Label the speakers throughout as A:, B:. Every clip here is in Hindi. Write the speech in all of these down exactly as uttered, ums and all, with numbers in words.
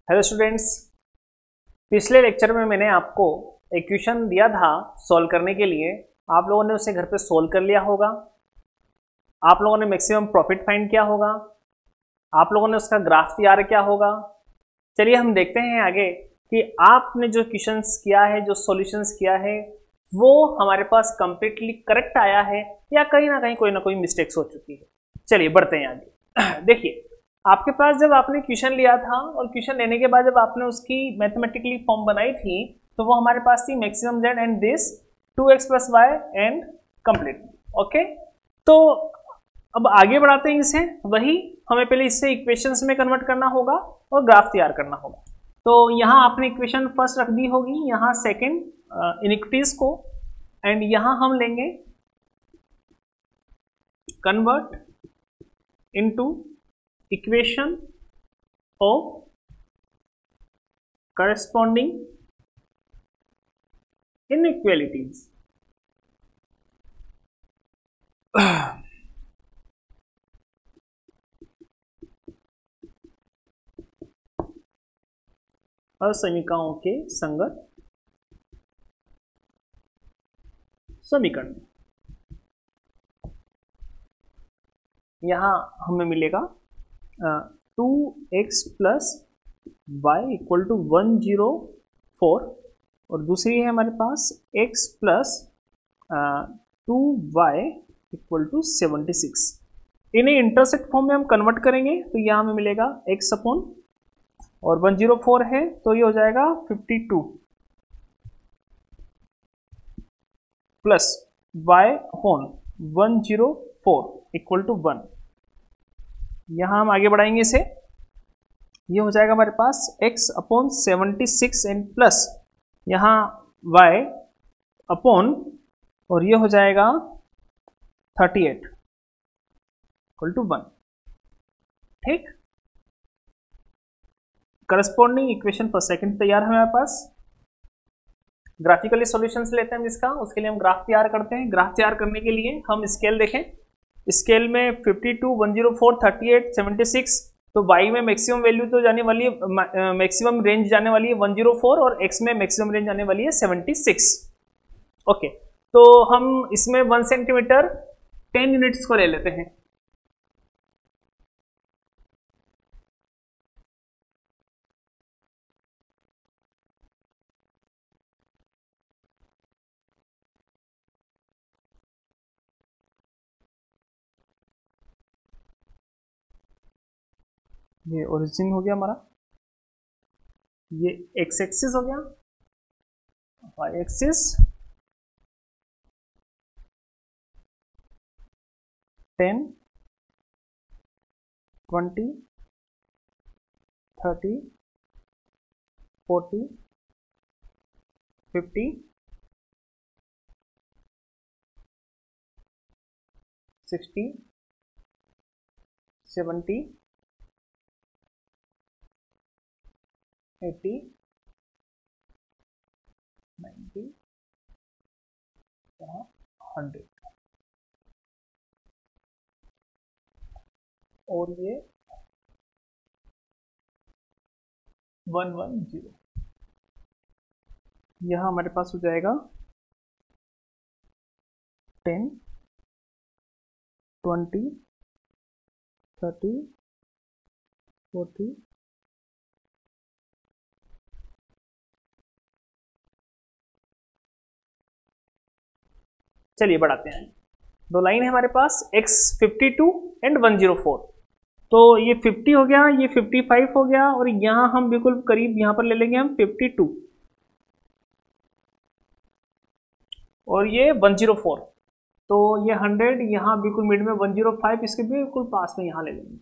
A: हेलो स्टूडेंट्स, पिछले लेक्चर में मैंने आपको इक्वेशन दिया था सॉल्व करने के लिए। आप लोगों ने उसे घर पे सॉल्व कर लिया होगा। आप लोगों ने मैक्सिमम प्रॉफिट फाइंड किया होगा। आप लोगों ने उसका ग्राफ तैयार किया होगा। चलिए हम देखते हैं आगे कि आपने जो क्वेश्चंस किया है, जो सॉल्यूशंस किया है, वो हमारे पास कंप्लीटली करेक्ट आया है या कहीं ना कहीं कोई ना कोई मिस्टेक्स हो चुकी है। चलिए बढ़ते हैं आगे। देखिए, आपके पास जब आपने क्वेश्चन लिया था और क्वेश्चन लेने के बाद जब आपने उसकी मैथमेटिकली फॉर्म बनाई थी तो वो हमारे पास थी maximum Z and this two X plus Y and complete. Okay, तो अब आगे बढ़ाते हैं इसे। वही हमें पहले इससे इक्वेशंस में कन्वर्ट करना होगा और ग्राफ तैयार करना होगा। तो यहाँ आपने इक्वेशन फर्स्ट रख दी होगी, यहाँ सेकेंड इनिक्विटीज को, एंड यहाँ हम लेंगे convert into equation of corresponding inequalities। असमीकाओं के संगत समीकरण। यहां हमें मिलेगा two X plus Y equal to one zero four और दूसरी है हमारे पास x plus two Y equal to seventy six. इन्हें इंटरसेक्ट फॉर्म में हम कन्वर्ट करेंगे तो यहाँ हमें मिलेगा x अपॉन और वन जीरो फोर है तो ये हो जाएगा fifty two plus y upon one zero four equal to one. यहां हम आगे बढ़ाएंगे इसे। ये हो जाएगा हमारे पास x upon seventy six and plus यहाँ y अपॉन और ये हो जाएगा thirty eight equal to one. ठीक, करस्पॉन्डिंग इक्वेशन फॉर सेकंड तैयार है हमारे पास। ग्राफिकली सॉल्यूशंस लेते हैं इसका, उसके लिए हम ग्राफ तैयार करते हैं। ग्राफ तैयार करने के लिए हम स्केल देखें। स्केल में fifty two, one zero four, thirty eight, seventy six, तो y में मैक्सिमम वैल्यू तो जाने वाली है, मैक्सिमम रेंज जाने वाली है वन जीरो फोर और x में मैक्सिमम रेंज जाने वाली है सेवेंटी सिक्स। ओके, तो हम इसमें वन सेंटीमीटर टेन यूनिट्स को ले लेते हैं। ये ओरिजिन हो गया हमारा, ये एक्स एक्सिस हो गया, Y axis, ten, twenty, thirty, forty, fifty, sixty, seventy, eighty, ninety, hundred और ये वन वन जीरो। यहां हमारे पास हो जाएगा टेन, ट्वेंटी, थर्टी, फोर्टी, चलिए बढ़ाते हैं। दो लाइन है हमारे पास, x fifty two and one zero four, तो ये फिफ्टी हो गया, ये फिफ्टी फाइव हो गया और यहां हम बिल्कुल करीब यहां पर ले लेंगे हम फिफ्टी टू और ये वन जीरो फोर, तो ये हंड्रेड यहां बिल्कुल मिड में वन जीरो फाइव, इसके बिल्कुल पास में यहां ले लेंगे।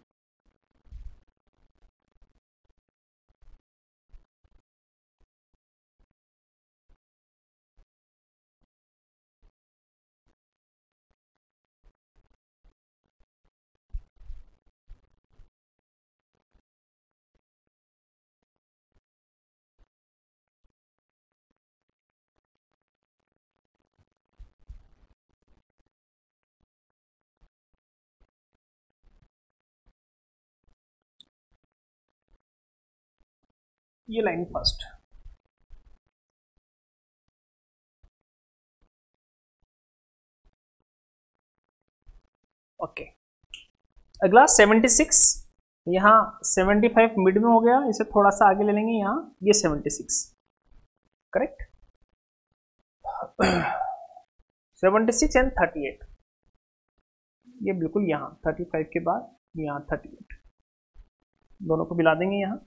A: ये लाइन फर्स्ट, ओके। अगला सेवेंटी सिक्स, यहाँ सेवेंटी फाइव मिड में हो गया, इसे थोड़ा सा आगे ले लेंगे, यहाँ ये seventy six, correct. Seventy six and thirty eight, ये बिल्कुल यहाँ थर्टी फाइव के बाद यहाँ थर्टी एट, दोनों को मिला देंगे यहाँ।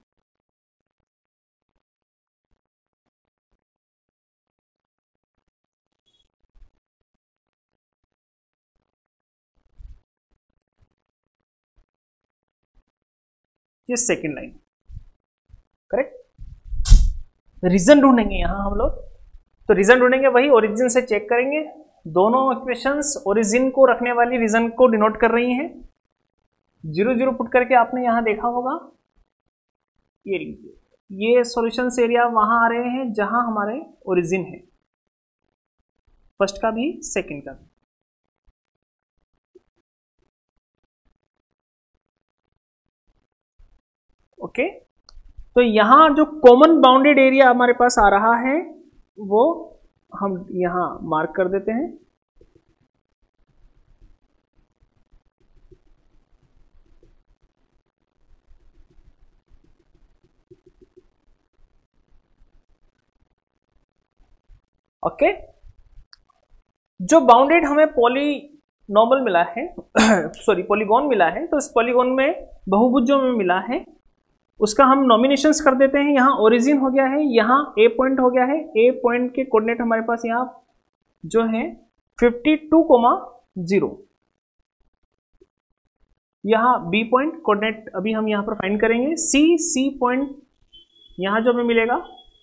A: ये सेकेंड लाइन, करेक्ट। रीजन ढूंढेंगे यहाँ हम लोग, तो रीजन ढूंढेंगे वही ओरिजिन से चेक करेंगे। दोनों इक्वेशंस ओरिजिन को रखने वाली रीजन को डिनोट कर रही हैं। जीरो जीरो पुट करके आपने यहाँ देखा होगा, ये ये सॉल्यूशंस एरिया वहां आ रहे हैं जहां हमारे ओरिजिन है, फर्स्ट का भी सेकंड का भी। ओके, तो यहाँ जो कॉमन बाउंडेड एरिया हमारे पास आ रहा है वो हम यहाँ मार्क कर देते हैं। ओके, जो बाउंडेड हमें पॉलीनॉर्मल मिला है सॉरी पॉलीगॉन मिला है, तो इस पॉलीगॉन में बहुभुज जो हमें मिला है उसका हम नॉमिनेशंस कर देते हैं। यहाँ ओरिजिन हो गया है, यहाँ ए पॉइंट हो गया है, ए पॉइंट के कोऑर्डिनेट हमारे पास यहाँ जो है फिफ्टी टू कोमा जीरो, यहाँ बी पॉइंट कोऑर्डिनेट अभी हम यहाँ पर फाइंड करेंगे। सी सी पॉइंट यहाँ जो हमें मिलेगा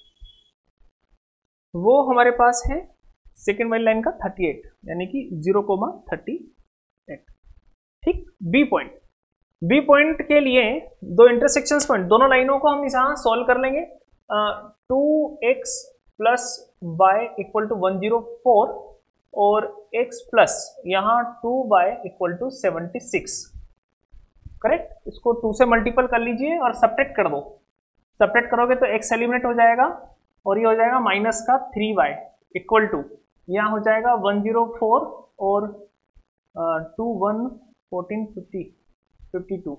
A: वो हमारे पास है सेकेंड वाली लाइन का थर्टी एट, यानी कि जीरो कोमा थर्टी एट, ठीक। बी पॉइंट, बी पॉइंट के लिए दो इंटरसेक्शन पॉइंट, दोनों लाइनों को हम यहाँ सॉल्व कर लेंगे। Two X plus Y equal to one zero four और x प्लस यहाँ two Y equal to seventy six, correct. इसको टू से मल्टीपल कर लीजिए और सब्ट्रैक्ट कर दो, सब्ट्रैक्ट करोगे तो x एलिमिनेट हो जाएगा और ये हो जाएगा माइनस का थ्री वाई इक्वल टू यहाँ हो जाएगा वन जीरो फोर और two one fourteen fifty fifty two,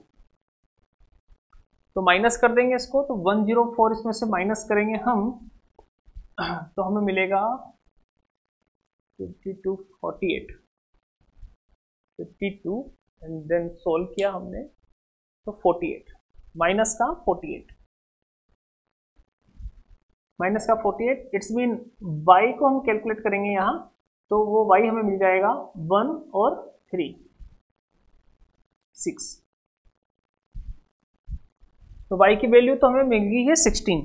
A: तो माइनस कर देंगे इसको, तो वन जीरो फोर इसमें से माइनस करेंगे हम तो हमें मिलेगा fifty two forty eight, fifty two and then solve किया हमने तो फोर्टी एट, माइनस का फोर्टी एट, माइनस का forty eight, it's mean y को हम कैलकुलेट करेंगे यहाँ, तो वो y हमें मिल जाएगा वन और थ्री सिक्स, तो y की वैल्यू तो हमें मिल गई है सिक्सटीन।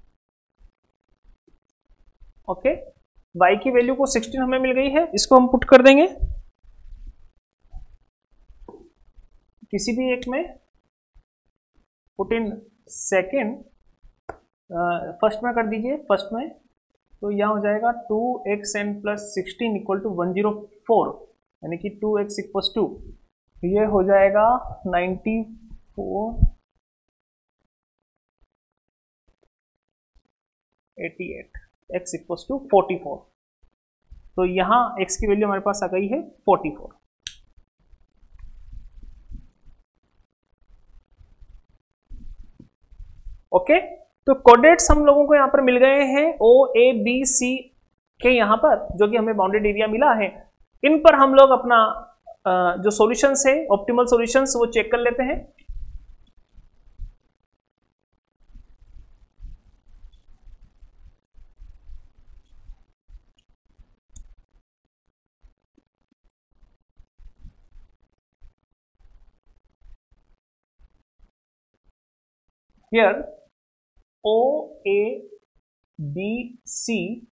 A: ओके, y की वैल्यू को सिक्सटीन हमें मिल गई है, इसको हम पुट कर देंगे किसी भी एक में, पुट इन सेकेंड, फर्स्ट में कर दीजिए, फर्स्ट में तो यहाँ हो जाएगा two X N plus sixteen equal to one zero four, यानी कि टू एक्स इक्वल टू ये हो जाएगा ninety four eighty eight, x equal to forty four, तो यहाँ x की वैल्यू हमारे पास आ गई है फोर्टी फोर। ओके, तो कोऑर्डिनेट्स हम लोगों को यहाँ पर मिल गए हैं ओ ए बी सी के, यहाँ पर जो कि हमें बाउंडेड एरिया मिला है, इन पर हम लोग अपना जो सॉल्यूशंस है ऑप्टिमल सॉल्यूशंस वो चेक कर लेते हैं। Here O A B C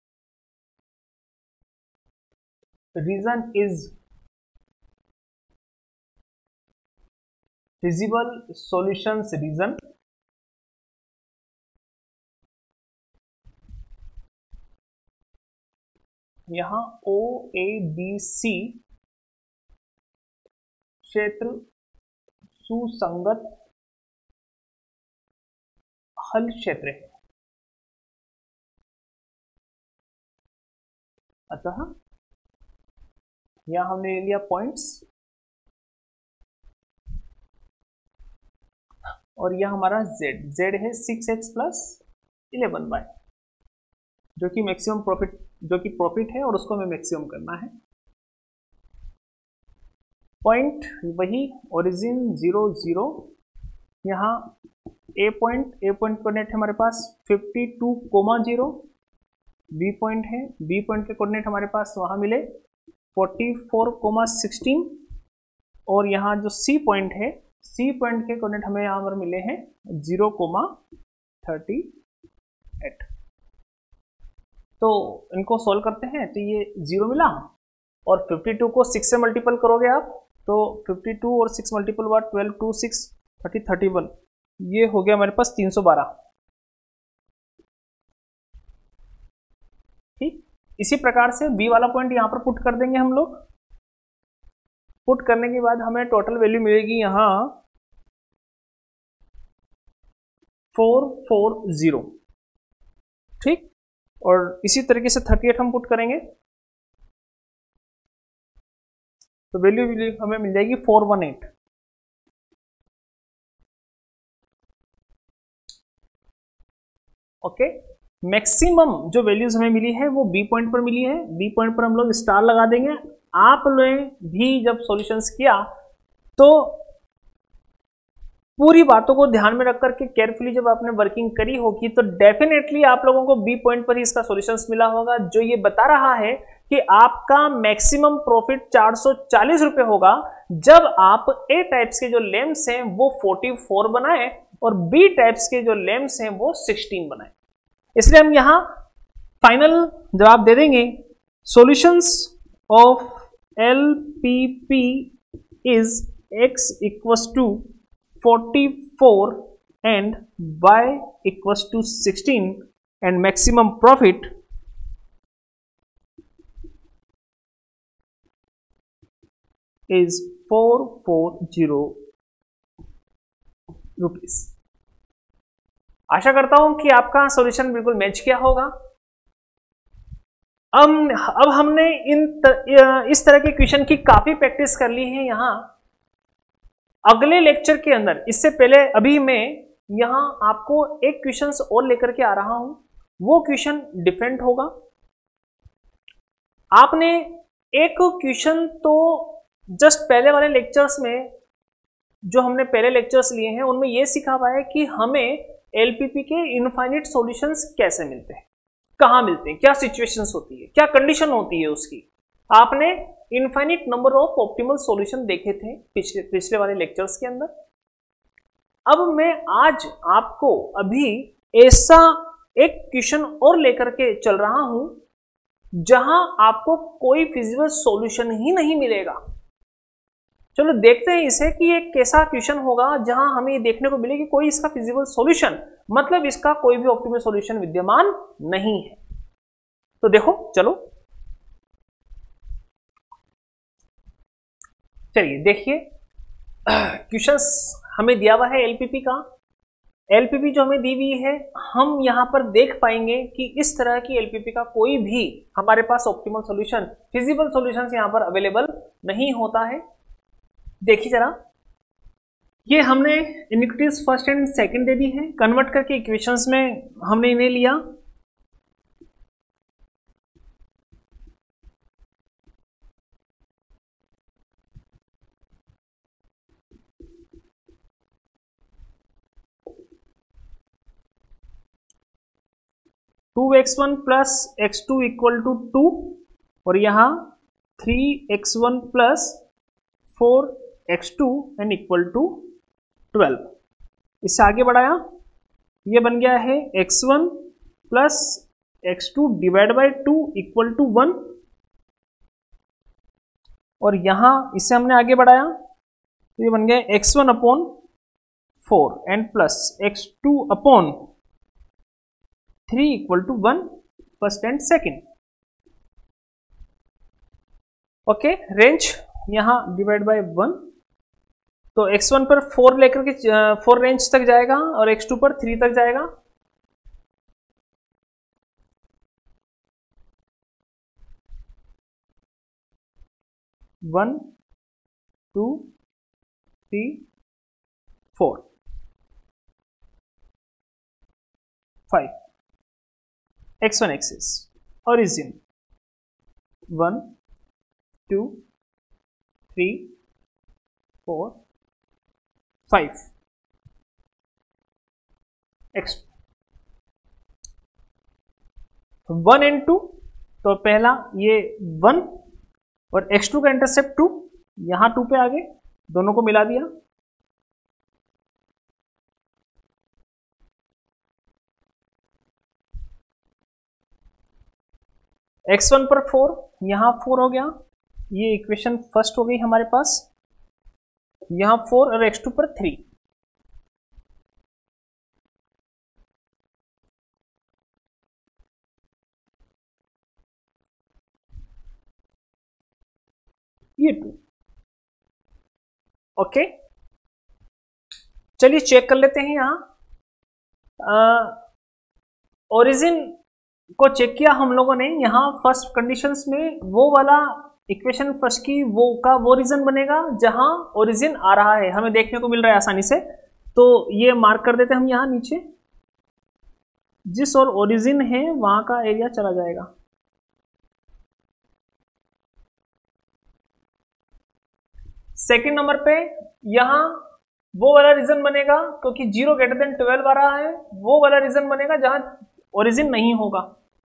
A: region is feasible solutions region, यहाँ O A B C क्षेत्र सुसंगत हल क्षेत्र है। अतः यहां हमने ले लिया पॉइंट्स और यह हमारा z z है six X plus eleven Y, जो कि मैक्सिमम प्रॉफिट जो कि प्रॉफिट है और उसको हमें मैक्सिमम करना है। पॉइंट वही ओरिजिन जीरो जीरो, यहाँ A point A point coordinate है हमारे पास fifty two comma zero, B point है बी पॉइंट के कोऑर्डिनेट हमारे पास वहाँ मिले फोर्टी फोर कोमा सिक्सटीन, और यहाँ जो सी पॉइंट है सी पॉइंट के कोऑर्डिनेट हमें यहाँ पर मिले हैं जीरो कोमा थर्टी एट। तो इनको सॉल्व करते हैं तो ये जीरो मिला और फिफ्टी टू को सिक्स से मल्टीपल करोगे आप तो फिफ्टी टू और सिक्स मल्टीपल हुआ twelve, two six thirty, thirty one, ये हो गया हमारे पास तीन सौ बारह। ठीक, इसी प्रकार से बी वाला पॉइंट यहां पर पुट कर देंगे हम लोग। पुट करने के बाद हमें टोटल वैल्यू मिलेगी यहां फोर फोर जीरो। ठीक, और इसी तरीके से थर्टी एट हम पुट करेंगे तो वैल्यू हमें मिल जाएगी four one eight. Okay, maximum जो वैल्यूज हमें मिली है वो बी पॉइंट पर मिली है। बी पॉइंट पर हम लोग स्टार लगा देंगे। आप लोगों भी जब सॉल्यूशंस किया तो पूरी बातों को ध्यान में रख करके केयरफुली जब आपने वर्किंग करी होगी तो डेफिनेटली आप लोगों को बी पॉइंट पर ही इसका सॉल्यूशंस मिला होगा, जो ये बता रहा है कि आपका मैक्सिमम प्रॉफिट चार सौ चालीस रुपए होगा जब आप ए टाइप्स के जो लेम्स हैं वो फोर्टी फोर बनाए और बी टाइप्स के जो लेम्स हैं वो सिक्सटीन बनाए। इसलिए हम यहां फाइनल जवाब दे देंगे, solutions of L P P is X equals to forty four and y equals to sixteen and maximum profit is four forty rupees। आशा करता हूं कि आपका सॉल्यूशन बिल्कुल मैच किया होगा। अब अब हमने इन तर, इस तरह के क्वेश्चन की काफी प्रैक्टिस कर ली है। यहां अगले लेक्चर के अंदर, इससे पहले अभी मैं यहां आपको एक क्वेश्चन और लेकर के आ रहा हूं। वो क्वेश्चन डिफरेंट होगा। आपने एक क्वेश्चन तो जस्ट पहले वाले लेक्चर्स में जो हमने पहले लेक्चर्स लिए हैं उनमें यह सीखा हुआ है कि हमें एलपीपी के इनफाइनाइट सॉल्यूशंस कैसे मिलते हैं, कहां मिलते हैं, क्या सिचुएशंस होती है, क्या कंडीशन होती है उसकी। आपने infinite number of optimal solution देखे थे पिछले पिछले वाले लेक्चर्स के अंदर। अब मैं आज आपको अभी ऐसा एक क्वेश्चन और लेकर के चल रहा हूं जहां आपको कोई फिजिकल सॉल्यूशन ही नहीं मिलेगा। चलो देखते हैं इसे कि एक कैसा क्वेश्चन होगा जहां हमें ये देखने को मिले कि कोई इसका फिजिकल सॉल्यूशन, मतलब इसका कोई भी ऑप्टिमल सॉल्यूशन विद्यमान नहीं है। तो देखो, चलो चलिए देखिए, क्वेश्चंस हमें दिया हुआ है एलपीपी का। एलपीपी जो हमें दी हुई है, हम यहां पर देख पाएंगे कि इस तरह की एलपीपी का कोई भी हमारे पास ऑप्टिमल सॉल्यूशन, फिजिबल सॉल्यूशंस यहां पर अवेलेबल नहीं होता है। देखिए जरा, ये हमने इनिक्विटीज फर्स्ट एंड सेकंड दे दी है, कन्वर्ट करके इक्वेशंस में हमने इन्हें लिया। Two X one plus X two equal to two, और यहां three X one plus four X two and equal to twelve. इससे आगे बढ़ाया, ये बन गया है X one plus X two divide by two equal to one, और यहां इससे हमने आगे बढ़ाया तो ये बन गया X one upon four and plus X two upon three equal to one, first and second. Okay, range यहां डिवाइड बाय वन, तो एक्स वन पर फोर लेकर के फोर रेंज तक जाएगा और एक्स टू पर थ्री तक जाएगा। One two three four five. X one axis origin one two three four five. X one and two, तो पहला ये वन और एक्स टू का इंटरसेप्ट टू, यहां टू पे आ गए, दोनों को मिला दिया। एक्स वन पर फोर, यहां फोर हो गया, ये इक्वेशन फर्स्ट हो गई हमारे पास। यहां फोर और एक्स टू पर थ्री, ये टू। ओके, चलिए चेक कर लेते हैं। यहां ओरिजिन को चेक किया हम लोगों ने। यहां फर्स्ट कंडीशंस में वो वाला इक्वेशन फर्स्ट की वो का वो रीजन बनेगा जहां ओरिजिन आ रहा है, हमें देखने को मिल रहा है आसानी से, तो ये मार्क कर देते हैं हम यहां नीचे। जिस और ओरिजिन है वहां का एरिया चला जाएगा। सेकेंड नंबर पे यहां वो वाला रीजन बनेगा, क्योंकि जीरो ग्रेटर देन ट्वेल्व आ रहा है, वो वाला रीजन बनेगा जहां ओरिजिन नहीं होगा,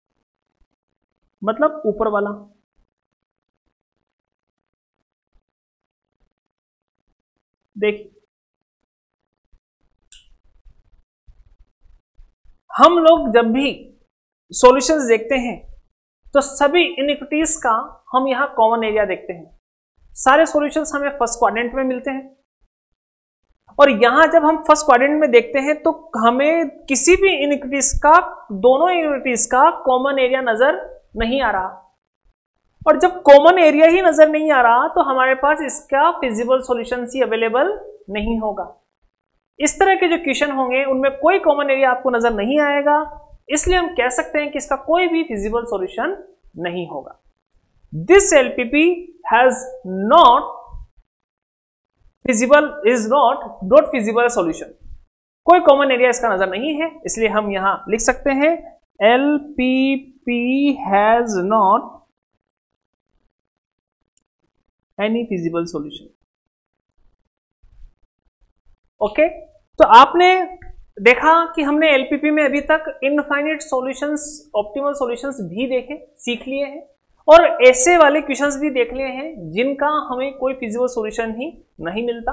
A: मतलब ऊपर वाला। देखिए हम लोग जब भी सॉल्यूशंस देखते हैं तो सभी इनइक्विटीज का हम यहां कॉमन एरिया देखते हैं। सारे सॉल्यूशंस हमें फर्स्ट क्वाड्रेंट में मिलते हैं, और यहां जब हम फर्स्ट क्वाड्रेंट में देखते हैं तो हमें किसी भी इनइक्विटीज का, दोनों इनइक्विटीज का कॉमन एरिया नजर नहीं आ रहा। और जब कॉमन एरिया ही नजर नहीं आ रहा तो हमारे पास इसका फिजिबल सॉल्यूशन ही अवेलेबल नहीं होगा। इस तरह के जो क्वेश्चन होंगे उनमें कोई कॉमन एरिया आपको नजर नहीं आएगा, इसलिए हम कह सकते हैं कि इसका कोई भी फिजिबल सॉल्यूशन नहीं होगा। This LPP has not feasible is not not feasible solution. कोई कॉमन एरिया इसका नजर नहीं है, इसलिए हम यहां लिख सकते हैं LPP has not any feasible solution. Okay, तो आपने देखा कि हमने एलपीपी में अभी तक इनफाइनाइट सॉल्यूशंस, ऑप्टिमल सॉल्यूशंस भी देखे, सीख लिए हैं, और ऐसे वाले क्वेश्चंस भी देख लिए हैं जिनका हमें कोई फिजिबल सॉल्यूशन ही नहीं मिलता।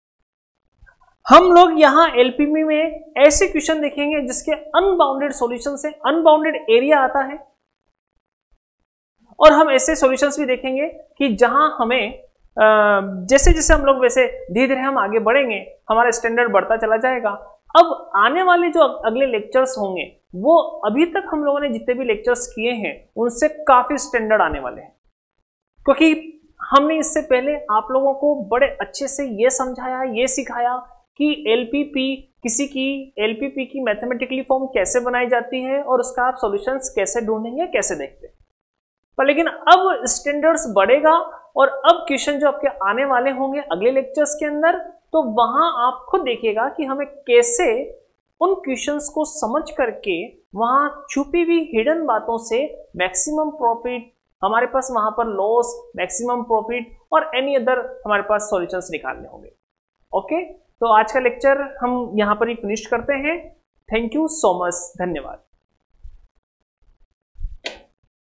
A: हम लोग यहां एलपीपी में ऐसे क्वेश्चन देखेंगे जिसके अनबाउंडेड सॉल्यूशन से अनबाउंडेड एरिया आता है, और हम ऐसे सॉल्यूशंस भी देखेंगे कि जहां हमें जैसे जैसे हम लोग वैसे धीरे धीरे हम आगे बढ़ेंगे, हमारा स्टैंडर्ड बढ़ता चला जाएगा। अब आने वाले जो अगले लेक्चर्स होंगे वो अभी तक हम लोगों ने जितने भी लेक्चर्स किए हैं उनसे काफी स्टैंडर्ड आने वाले हैं, क्योंकि हमने इससे पहले आप लोगों को बड़े अच्छे से ये समझाया, ये सिखाया कि एलपीपी किसी की एलपीपी की मैथमेटिकली फॉर्म कैसे बनाई जाती है और उसका आप सॉल्यूशंस कैसे ढूंढेंगे, कैसे देखते हैं। पर लेकिन अब स्टैंडर्ड्स बढ़ेगा और अब क्वेश्चन जो आपके आने वाले होंगे अगले लेक्चर्स के अंदर, तो वहां आप खुद देखिएगा कि हमें कैसे उन क्वेश्चंस को समझ करके वहां छुपी हुई हिडन बातों से मैक्सिमम प्रॉफिट, हमारे पास वहां पर लॉस, मैक्सिमम प्रॉफिट और एनी अदर हमारे पास सॉल्यूशंस निकालने होंगे। ओके, तो आज का लेक्चर हम यहां पर ही फिनिश करते हैं। थैंक यू सो मच, धन्यवाद।